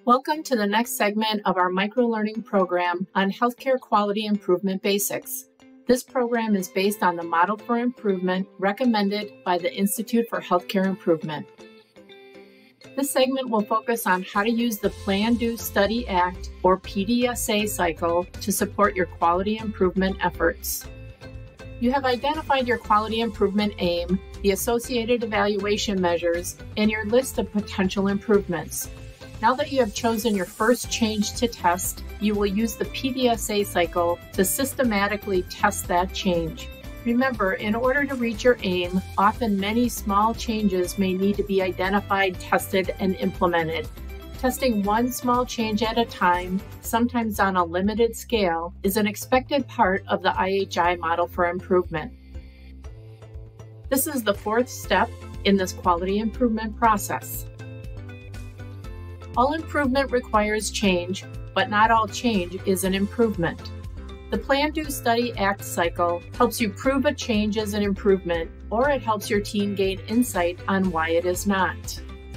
Welcome to the next segment of our microlearning program on healthcare quality improvement basics. This program is based on the model for improvement recommended by the Institute for Healthcare Improvement. This segment will focus on how to use the Plan, Do, Study, Act, or PDSA cycle to support your quality improvement efforts. You have identified your quality improvement aim, the associated evaluation measures, and your list of potential improvements. Now that you have chosen your first change to test, you will use the PDSA cycle to systematically test that change. Remember, in order to reach your aim, often many small changes may need to be identified, tested, and implemented. Testing one small change at a time, sometimes on a limited scale, is an expected part of the IHI model for improvement. This is the fourth step in this quality improvement process. All improvement requires change, but not all change is an improvement. The Plan, Do, Study, Act cycle helps you prove a change is an improvement, or it helps your team gain insight on why it is not.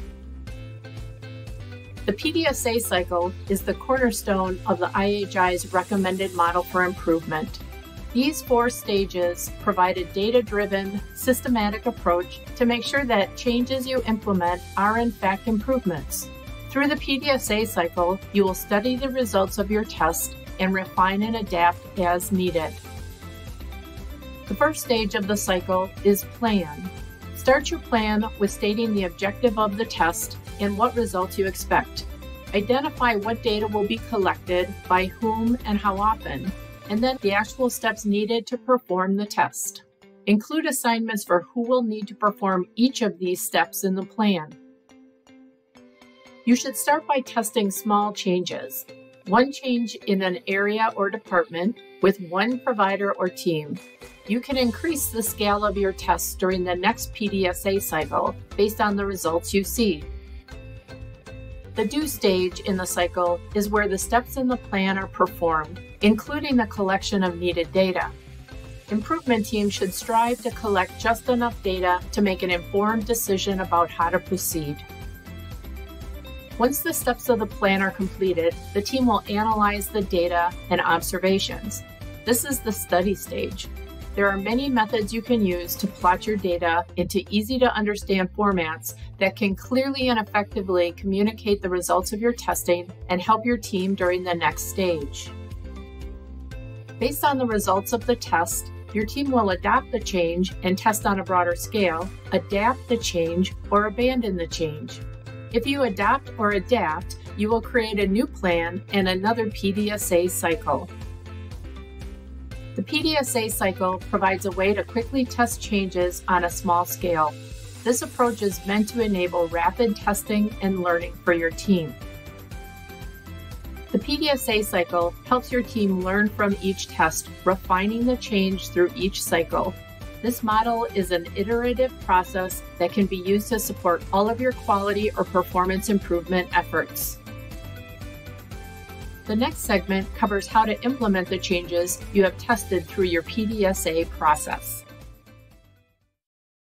The PDSA cycle is the cornerstone of the IHI's recommended model for improvement. These four stages provide a data-driven, systematic approach to make sure that changes you implement are in fact improvements. Through the PDSA cycle, you will study the results of your test and refine and adapt as needed. The first stage of the cycle is plan. Start your plan with stating the objective of the test and what results you expect. Identify what data will be collected, by whom, and how often, and then the actual steps needed to perform the test. Include assignments for who will need to perform each of these steps in the plan. You should start by testing small changes. One change in an area or department with one provider or team. You can increase the scale of your tests during the next PDSA cycle based on the results you see. The Do stage in the cycle is where the steps in the plan are performed, including the collection of needed data. Improvement teams should strive to collect just enough data to make an informed decision about how to proceed. Once the steps of the plan are completed, the team will analyze the data and observations. This is the study stage. There are many methods you can use to plot your data into easy-to-understand formats that can clearly and effectively communicate the results of your testing and help your team during the next stage. Based on the results of the test, your team will adopt the change and test on a broader scale, adapt the change, or abandon the change. If you adopt or adapt, you will create a new plan and another PDSA cycle. The PDSA cycle provides a way to quickly test changes on a small scale. This approach is meant to enable rapid testing and learning for your team. The PDSA cycle helps your team learn from each test, refining the change through each cycle. This model is an iterative process that can be used to support all of your quality or performance improvement efforts. The next segment covers how to implement the changes you have tested through your PDSA process.